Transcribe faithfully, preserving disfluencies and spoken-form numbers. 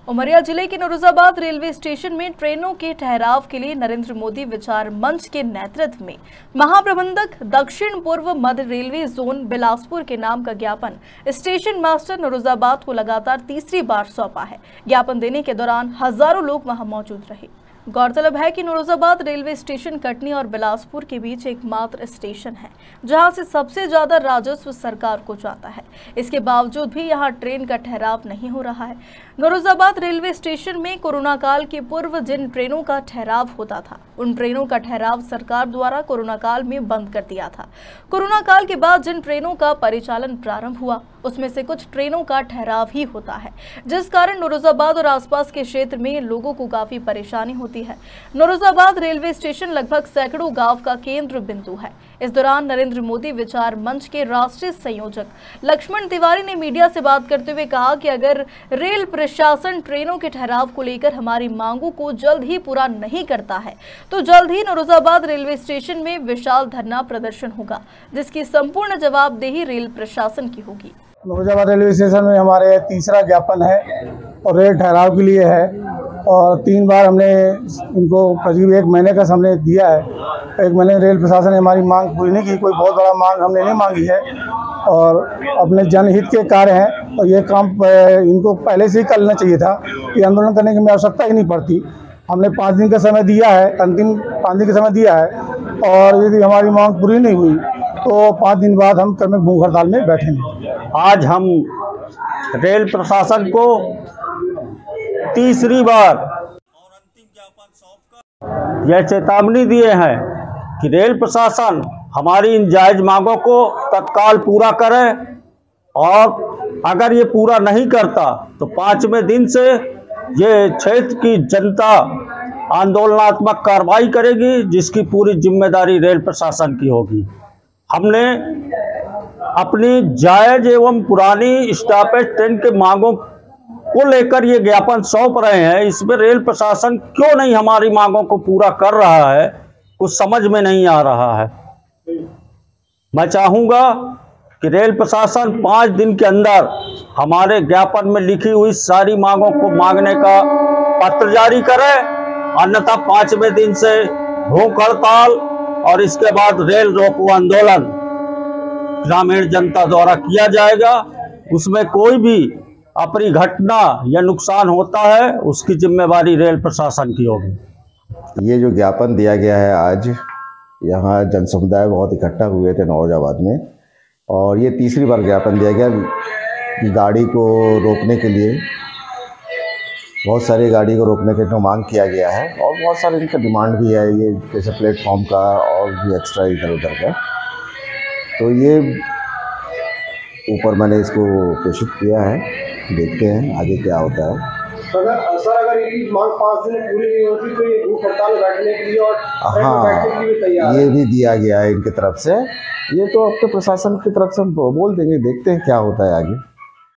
उमरिया जिले के Naurozabad railway station में ट्रेनों के ठहराव के लिए नरेंद्र मोदी विचार मंच के नेतृत्व में महाप्रबंधक दक्षिण पूर्व मध्य रेलवे जोन बिलासपुर के नाम का ज्ञापन स्टेशन मास्टर नौरोजाबाद को लगातार तीसरी बार सौंपा है। ज्ञापन देने के दौरान हजारों लोग वहां मौजूद रहे। गौरतलब है कि नौरोजाबाद रेलवे स्टेशन कटनी और बिलासपुर के बीच एकमात्र स्टेशन है जहां से सबसे ज्यादा राजस्व सरकार को जाता है। इसके बावजूद भी यहां ट्रेन का ठहराव नहीं हो रहा है। नौरोजाबाद रेलवे स्टेशन में कोरोना काल के पूर्व जिन ट्रेनों का ठहराव होता था उन ट्रेनों का ठहराव सरकार द्वारा कोरोना काल में बंद कर दिया था। कोरोना काल के बाद जिन ट्रेनों का परिचालन प्रारंभ हुआ उसमें से कुछ ट्रेनों का ठहराव ही होता है, जिस कारण नौरोजाबाद और आसपास के क्षेत्र में लोगों को काफी परेशानी होती है। नौरोजाबाद रेलवे स्टेशन लगभग सैकड़ों गांव का केंद्र बिंदु है। इस दौरान नरेंद्र मोदी विचार मंच के राष्ट्रीय संयोजक लक्ष्मण तिवारी ने मीडिया से बात करते हुए कहा कि अगर रेल प्रशासन ट्रेनों के ठहराव को लेकर हमारी मांगों को जल्द ही पूरा नहीं करता है तो जल्द ही नौरोजाबाद रेलवे स्टेशन में विशाल धरना प्रदर्शन होगा, जिसकी संपूर्ण जवाबदेही रेल प्रशासन की होगी। नौरोजाबाद रेलवे स्टेशन में हमारे तीसरा ज्ञापन है और रेल ठहराव के लिए है और तीन बार हमने इनको करीब एक महीने का समय दिया है। एक महीने रेल प्रशासन ने हमारी मांग पूरी नहीं की, कोई बहुत बड़ा मांग हमने नहीं मांगी है और अपने जनहित के कार्य हैं और ये काम इनको पहले से ही कर लेना चाहिए था। ये आंदोलन करने की आवश्यकता ही नहीं पड़ती। हमने पाँच दिन का समय दिया है, अंतिम पाँच दिन का समय दिया है और यदि हमारी मांग पूरी नहीं हुई तो पाँच दिन बाद हम क्रमिक भूख हड़ताल में बैठेंगे। आज हम रेल प्रशासन को तीसरी बार और अंतिम ज्ञापन सौंपकर यह चेतावनी दिए हैं कि रेल प्रशासन हमारी इन जायज मांगों को तत्काल पूरा करे और अगर ये पूरा नहीं करता तो पाँचवें दिन से ये क्षेत्र की जनता आंदोलनात्मक कार्रवाई करेगी, जिसकी पूरी जिम्मेदारी रेल प्रशासन की होगी। हमने अपनी जायज एवं पुरानी स्टॉपेज ट्रेन के मांगों को लेकर ये ज्ञापन सौंप रहे हैं। इसमें रेल प्रशासन क्यों नहीं हमारी मांगों को पूरा कर रहा है, कुछ समझ में नहीं आ रहा है। मैं चाहूँगा कि रेल प्रशासन पाँच दिन के अंदर हमारे ज्ञापन में लिखी हुई सारी मांगों को मांगने का पत्र जारी करे, अन्यथा पाँचवें दिन से भूख हड़ताल और इसके बाद रेल रोको आंदोलन ग्रामीण जनता द्वारा किया जाएगा। उसमें कोई भी अपनी घटना या नुकसान होता है उसकी जिम्मेवारी रेल प्रशासन की होगी। ये जो ज्ञापन दिया गया है, आज यहाँ जन समुदाय बहुत इकट्ठा हुए थे नौरोजाबाद में और ये तीसरी बार ज्ञापन दिया गया कि गाड़ी को रोकने के लिए, बहुत सारी गाड़ी को रोकने के लिए मांग किया गया है और बहुत सारे इनका डिमांड भी है, ये जैसे प्लेटफॉर्म का और भी एक्स्ट्रा इधर उधर का। तो ये ऊपर मैंने इसको प्रेषित किया है, देखते हैं आगे क्या होता है। अगर सर अगर ये मांग पाँच दिन पूरी नहीं होती तो ये भूख हड़ताल बैठने के लिए और हाँ बैठने के लिए भी तैयार ये भी दिया गया है इनकी तरफ से। ये तो अब तो प्रशासन की तरफ से हम बोल देंगे, देखते हैं क्या होता है आगे।